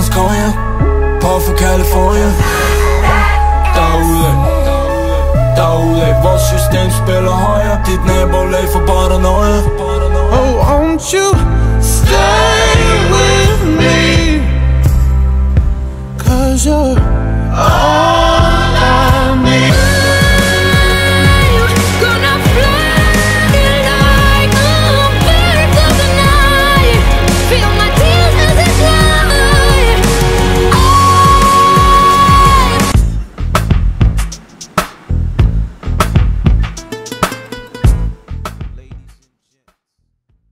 Sommerens konge på for Californien. Derude, vores system spiller højere. Dit nabolag for paranoia. Oh, won't you stay?